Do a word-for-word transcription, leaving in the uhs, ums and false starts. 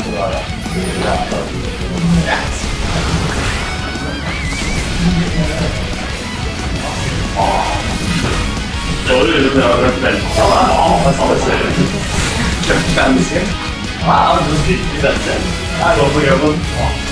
Jag är lite överfälld. Ja, vad ska jag säga? Köpfändig. Ja, det är riktigt rätt. Här går på jobbet.